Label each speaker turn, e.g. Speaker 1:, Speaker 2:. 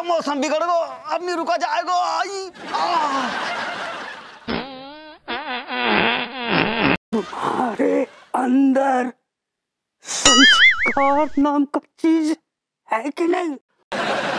Speaker 1: मौसम बिगड़ गो, अब नहीं रुका जाएगा। तुम्हारे अंदर संस्कार नाम का चीज है कि नहीं?